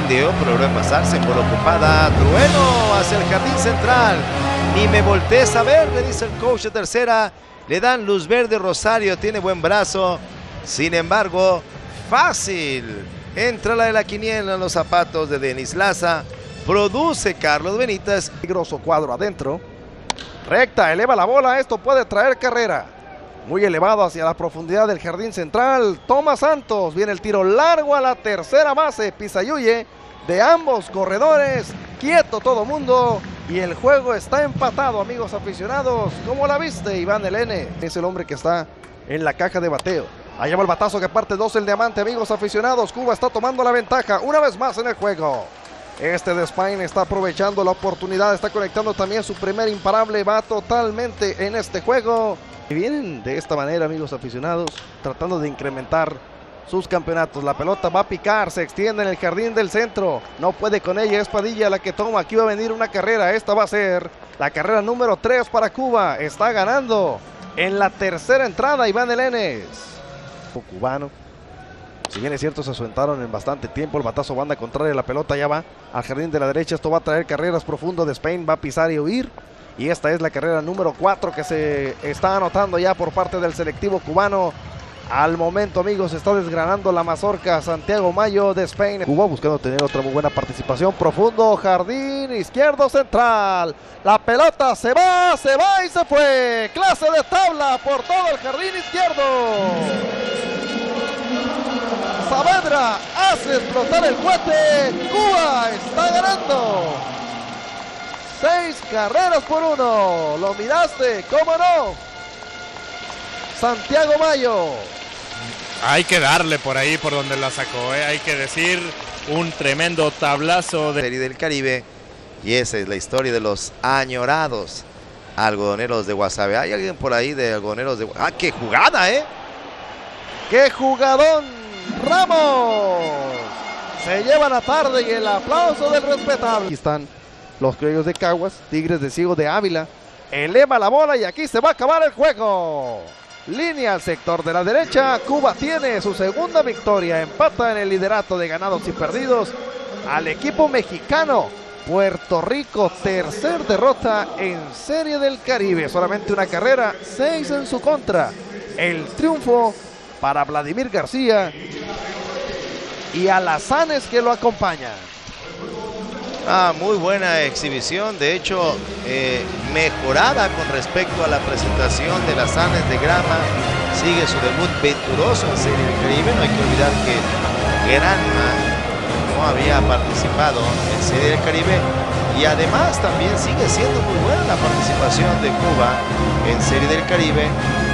fildeo, pero logró envasarse en bola ocupada. Trueno hacia el jardín central. Ni me voltees a ver, le dice el coach de tercera. Le dan luz verde. Rosario tiene buen brazo. Sin embargo, fácil. Entra la de la quiniela en los zapatos de Denis Laza. Produce Carlos Benítez. Peligroso cuadro adentro. Recta, eleva la bola. Esto puede traer carrera. Muy elevado hacia la profundidad del jardín central. Toma Santos. Viene el tiro largo a la tercera base. Pisayuye de ambos corredores. Quieto todo mundo. Y el juego está empatado, amigos aficionados. ¿Cómo la viste, Iván Elene? Es el hombre que está en la caja de bateo. Allá va el batazo que parte 2 el diamante, amigos aficionados. Cuba está tomando la ventaja una vez más en el juego. Este de Spain está aprovechando la oportunidad. Está conectando también su primer imparable. Va totalmente en este juego. Y vienen de esta manera, amigos aficionados, tratando de incrementar sus campeonatos. La pelota va a picar, se extiende en el jardín del centro. No puede con ella, es Padilla la que toma. Aquí va a venir una carrera. Esta va a ser la carrera número 3 para Cuba. Está ganando en la tercera entrada Iván Elenes. Cubano. Si bien es cierto, se asentaron en bastante tiempo. El batazo banda contraria, la pelota ya va al jardín de la derecha. Esto va a traer carreras profundo de Spain. Va a pisar y huir. Y esta es la carrera número 4 que se está anotando ya por parte del selectivo cubano. Al momento, amigos, se está desgranando la mazorca. Santiago Mayo de Spain. Cuba buscando tener otra muy buena participación. Profundo, jardín izquierdo central. La pelota se va y se fue. Clase de tabla por todo el jardín izquierdo. Saavedra hace explotar el cohete. Cuba está ganando. 6 carreras por 1. ¿Lo miraste? ¿Cómo no? Santiago Mayo. Hay que darle por ahí, por donde la sacó, hay que decir, un tremendo tablazo de Serie del Caribe. Y esa es la historia de los añorados algodoneros de Guasave. ¿Hay alguien por ahí de algodoneros de Guasave? ¡Ah, qué jugada, ¡Qué jugadón! ¡Ramos! Se lleva la tarde y el aplauso del respetable. Aquí están los criollos de Caguas, Tigres de Ciego de Ávila. Eleva la bola y aquí se va a acabar el juego. Línea al sector de la derecha. Cuba tiene su segunda victoria. Empata en el liderato de ganados y perdidos al equipo mexicano. Puerto Rico, tercer derrota en Serie del Caribe. Solamente una carrera, 6 en su contra. El triunfo para Vladimir García y Alazanes que lo acompaña. Muy buena exhibición, de hecho mejorada con respecto a la presentación de Alazanes de Grama. Sigue su debut venturoso en Serie del Caribe. No hay que olvidar que Granma no había participado en Serie del Caribe y además también sigue siendo muy buena la participación de Cuba en Serie del Caribe.